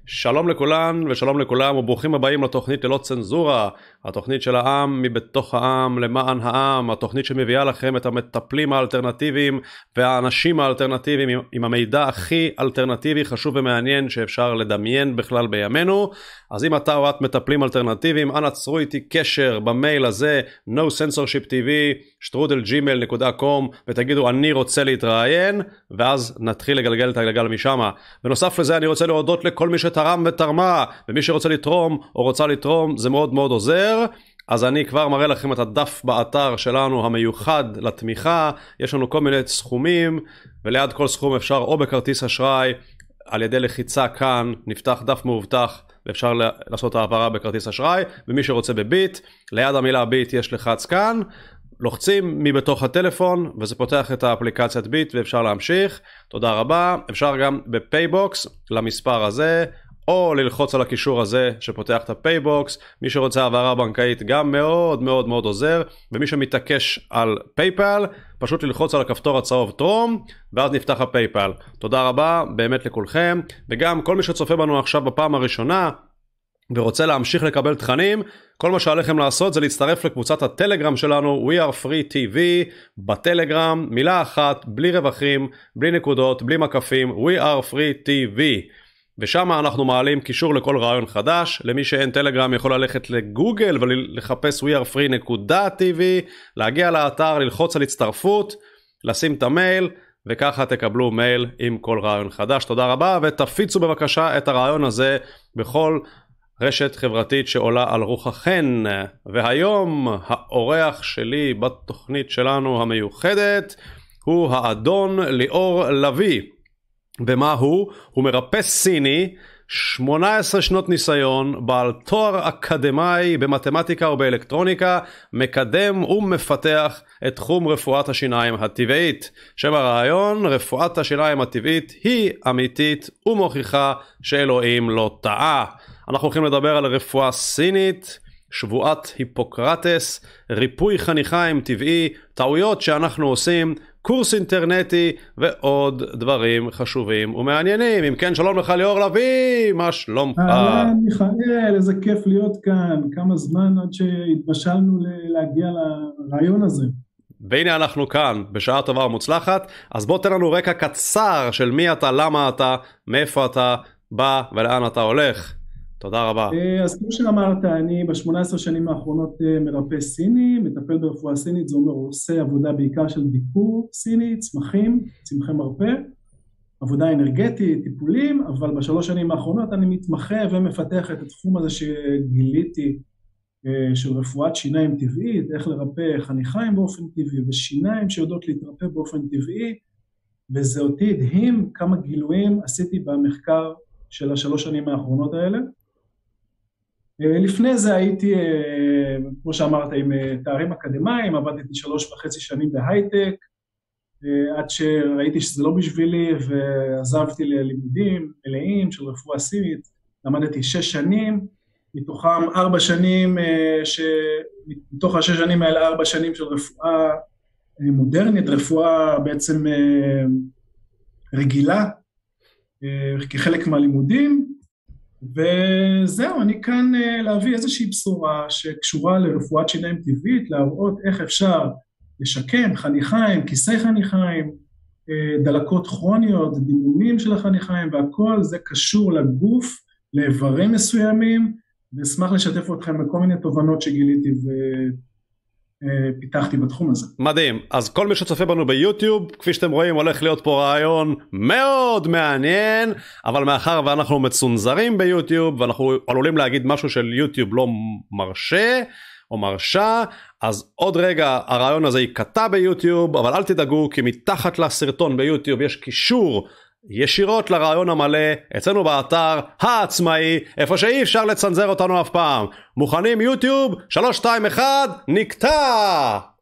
שלום לכולן ושלום לכולם וברוכים הבאים לתוכנית ללא צנזורה, התוכנית של העם מבתוך העם למען העם, התוכנית שמביאה לכם את המטפלים האלטרנטיביים והאנשים האלטרנטיביים עם המידע הכי אלטרנטיבי, חשוב ומעניין שאפשר לדמיין בכלל בימינו. אז אם אתה או את מטפלים אלטרנטיביים, אנא צרו איתי קשר במייל הזה nocensorshiptv@gmail.com ותגידו אני רוצה להתראיין, ואז נתחיל לגלגל את הגלגל משם. בנוסף לזה אני רוצה להודות לכל מי שתרם ותרמה, ומי שרוצה לתרום או רוצה לתרום זה מאוד מאוד עוזר. אז אני כבר מראה לכם את הדף באתר שלנו המיוחד לתמיכה, יש לנו כל מיני סכומים, וליד כל סכום אפשר או בכרטיס אשראי, על ידי לחיצה כאן נפתח דף מאובטח ואפשר לעשות העברה בכרטיס אשראי, ומי שרוצה בביט, ליד המילה ביט יש לחץ כאן, לוחצים מבתוך הטלפון וזה פותח את האפליקציית ביט ואפשר להמשיך. תודה רבה. אפשר גם בפייבוקס למספר הזה, או ללחוץ על הקישור הזה שפותח את הפייבוקס. מי שרוצה העברה בנקאית גם מאוד מאוד מאוד עוזר, ומי שמתעקש על פייפל פשוט ללחוץ על הכפתור הצהוב טרום ואז נפתח הפייפל. תודה רבה באמת לכולכם, וגם כל מי שצופה בנו עכשיו בפעם הראשונה ורוצה להמשיך לקבל תכנים, כל מה שעליכם לעשות זה להצטרף לקבוצת הטלגרם שלנו, We are free TV, בטלגרם, מילה אחת, בלי רווחים, בלי נקודות, בלי מקפים, We are free TV. ושם אנחנו מעלים קישור לכל רעיון חדש. למי שאין טלגרם יכול ללכת לגוגל ולחפש wearefree.tv, להגיע לאתר, ללחוץ על הצטרפות, לשים את המייל, וככה תקבלו מייל עם כל רעיון חדש. תודה רבה, ותפיצו בבקשה את הרעיון הזה בכל רשת חברתית שעולה על רוחכן. והיום האורח שלי בתוכנית שלנו המיוחדת הוא האדון ליאור לוי. ומה הוא? הוא מרפא סיני, 18 שנות ניסיון, בעל תואר אקדמאי במתמטיקה ובאלקטרוניקה, מקדם ומפתח את תחום רפואת השיניים הטבעית. שם הרעיון, רפואת השיניים הטבעית היא אמיתית ומוכיחה שאלוהים לא טעה. אנחנו הולכים לדבר על רפואה סינית, שבועת היפוקרטס, ריפוי חניכיים טבעי, טעויות שאנחנו עושים, קורס אינטרנטי ועוד דברים חשובים ומעניינים. אם כן, שלום לך ליאור לוי, מה שלומך? אהלן מיכאל, איזה כיף להיות כאן, כמה זמן עד שהתבשלנו להגיע לרעיון הזה. והנה אנחנו כאן, בשעה טובה ומוצלחת. אז בוא תן לנו רקע קצר של מי אתה, למה אתה, מאיפה אתה בא ולאן אתה הולך. תודה רבה. אז כמו שאמרת, אני ב-18 שנים האחרונות מרפא סיני, מטפל ברפואה סינית, זה אומר עושה עבודה בעיקר של דיקור סיני, צמחים, צמחי מרפא, עבודה אנרגטית, טיפולים, אבל ב3 שנים האחרונות אני מתמחה ומפתח את התחום הזה שגיליתי של רפואת שיניים טבעית, איך לרפא חניכיים באופן טבעי ושיניים שיודעות להתרפא באופן טבעי, וזה אותי הדהים כמה גילויים עשיתי במחקר של 3 שנים האחרונות האלה. לפני זה הייתי, כמו שאמרת, עם תארים אקדמיים, עבדתי 3.5 שנים בהייטק, עד שראיתי שזה לא בשבילי, ועזבתי ללימודים מלאים של רפואה סינית, למדתי 6 שנים, מתוכם 4 שנים, מתוך ה6 שנים האלה 4 שנים של רפואה מודרנית, רפואה בעצם רגילה, כחלק מהלימודים, וזהו, אני כאן להביא איזושהי בשורה שקשורה לרפואת שיניים טבעית, להראות איך אפשר לשקם חניכיים, כיסי חניכיים, דלקות כרוניות, דימומים של החניכיים, והכל זה קשור לגוף, לאיברים מסוימים, ואשמח לשתף אתכם בכל מיני תובנות שגיליתי פיתחתי בתחום הזה. מדהים. אז כל מי שצופה בנו ביוטיוב, כפי שאתם רואים, הולך להיות פה רעיון מאוד מעניין, אבל מאחר ואנחנו מצונזרים ביוטיוב, ואנחנו עלולים להגיד משהו של יוטיוב לא מרשה או מרשה, אז עוד רגע הרעיון הזה יקטע ביוטיוב, אבל אל תדאגו, כי מתחת לסרטון ביוטיוב יש קישור ישירות לרעיון המלא, אצלנו באתר העצמאי, איפה שאי אפשר לצנזר אותנו אף פעם. מוכנים יוטיוב? 3, 2, 1, נקטע!